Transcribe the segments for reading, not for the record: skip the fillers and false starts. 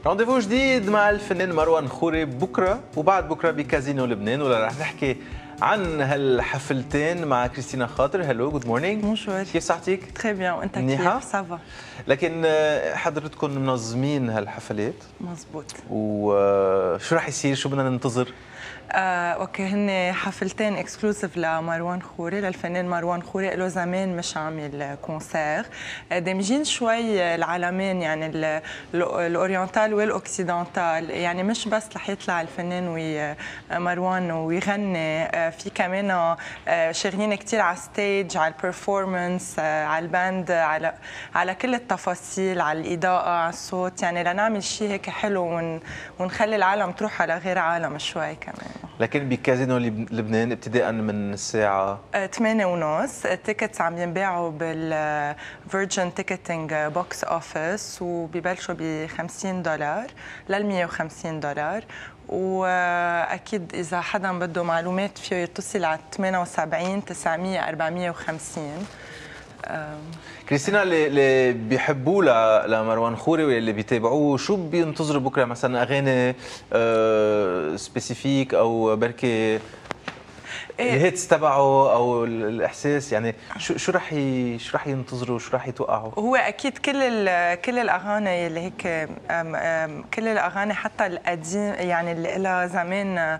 رونديفو جديد مع الفنان مروان خوري بكره وبعد بكره بكازينو لبنان، ولا رح نحكي عن هالحفلتين مع كريستينا خاطر. هلو، جود مورنينغ. بونجور. كيف صحتك؟ تري بيان، وانت منيحة؟ كيف؟ سافا. لكن حضرتكم منظمين هالحفلات مزبوط. وشو رح يصير؟ شو بدنا ننتظر؟ اوكي، هن حفلتين اكسكلوسيف لمروان خوري، للفنان مروان خوري. له زمان مش عامل كونسير، دامجين شوي العالمين، يعني الاورينتال والاوكسيدنتال، يعني مش بس رح يطلع الفنان مروان ويغني، في كمان شغلين كثير على الستيج، على البرفورمانس، على الباند، على كل التفاصيل، على الاضاءه، على الصوت، يعني لنعمل شيء هيك حلو ونخلي العالم تروح على غير عالم شوي كمان. لكن بكازينو لبنان ابتداء من الساعة 8:30 التيكتس عم ينباعوا بالفيرجن تيكتينج بوكس اوفيس، وبيبلشوا ب $50 لل $150. واكيد اذا حدا بده معلومات فيه يتصل على 78 900 450. كريستينا، اللي بيحبوه لمروان خوري واللي بيتابعوه، شو بينتظروا بكره؟ مثلا اغاني سبيسيفيك او بركي الهيتس تبعه او الاحساس؟ يعني شو رح ينتظروا؟ شو رح يتوقعوا؟ هو اكيد كل الاغاني اللي هيك، كل الاغاني حتى القديم، يعني اللي لها زمان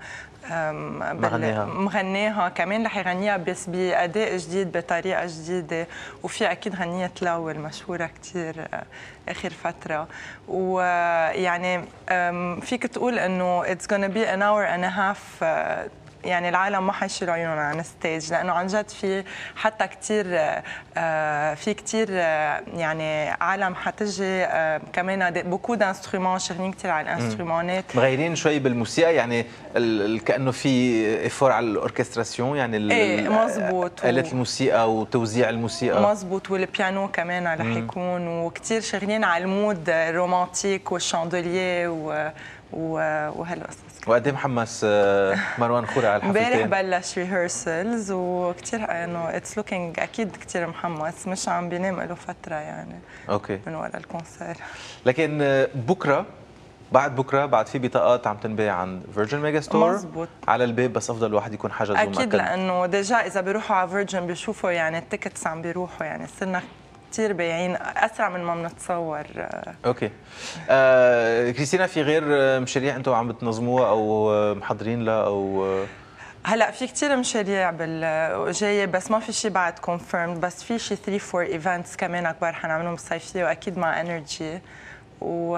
مغنيها كمان رح يغنيها، بس بأداء جديد، بطريقة جديدة. وفي أكيد غنية لاو المشهورة كتير آخر فترة. ويعني فيك تقول إنه it's gonna be an hour and a half، يعني العالم ما حيشيلوا عيونهم عن الستيج، لانه عن جد في حتى كثير في كثير يعني عالم حتجي كمان بوكو دانسترومون، شغالين كثير على الانسترومونات، مغيرين شوي بالموسيقى، يعني كانه في افور على الاوركستراسيون، يعني مزبوط، آلات الموسيقى وتوزيع الموسيقى مزبوط، والبيانو كمان رح يكون، وكثير شغالين على المود الرومانتيك والشاندولييه وهالقصص. وقد ايه محمس مروان خوري على الحفلتين؟ امبارح بلش ريهرسلز، وكثير انه اتس لوكينج اكيد كثير محمس، مش عم بينام له فتره يعني. اوكي، من ورا الكونسير. لكن بكره بعد في بطاقات عم تنباع عند فيرجن ميجا ستور. مزبوط. على الباب، بس افضل الواحد يكون حجز اكيد ومأكد. لانه ديجا اذا بيروحوا على فيرجن بيشوفوا يعني التيكتس عم بيروحوا، يعني صرنا كثير بايعين اسرع من ما بنتصور. اوكي. كريستينا، في غير مشاريع انتم عم بتنظموها او محضرين لها او هلا في كثير مشاريع جايه، بس ما في شيء بعد كونفيرمد، بس في شيء 3 4 ايفنتس كمان كبار حنعملهم بالصيفيه، واكيد مع انرجي و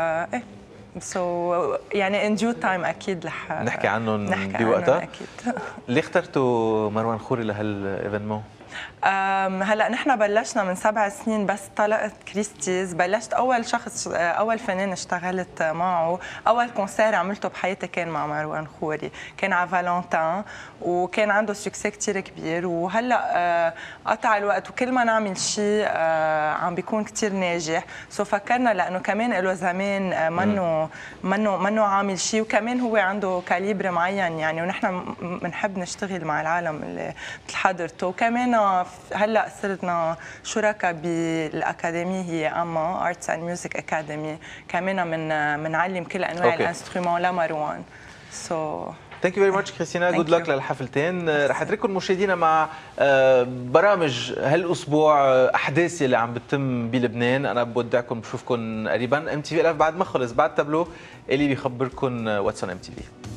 يعني ان ديو تايم اكيد رح نحكي عنهم بوقتها. اكيد. ليه اخترتوا مروان خوري لهالايفنمون؟ هلا نحن بلشنا من 7 سنين، بس طلقت كريستيز، بلشت اول فنان اشتغلت معه، اول كونسير عملته بحياتي كان مع مروان خوري، كان على فالنتين، وكان عنده سكسي كثير كبير. وهلا قطع الوقت، وكل ما نعمل شيء عم بيكون كثير ناجح، سو فكرنا لانه كمان له زمان منه عامل شيء، وكمان هو عنده كاليبر معين يعني، ونحن بنحب نشتغل مع العالم اللي مثل حضرته. وكمان هلا صرنا شركاء بالاكاديميه، هي اما ارتس اند ميوزك اكاديمي، كمان بنعلم كل انواع الانسترومون لمروان. ثانك يو فيري ماتش كريستينا، جود لك للحفلتين. رح اترككم مشاهدينا مع برامج هالاسبوع، احداث اللي عم بتتم بلبنان. انا بودعكم، بشوفكم قريبا. MTV Live بعد ما خلص، بعد تابلو اللي بيخبركم واتس اون MTV.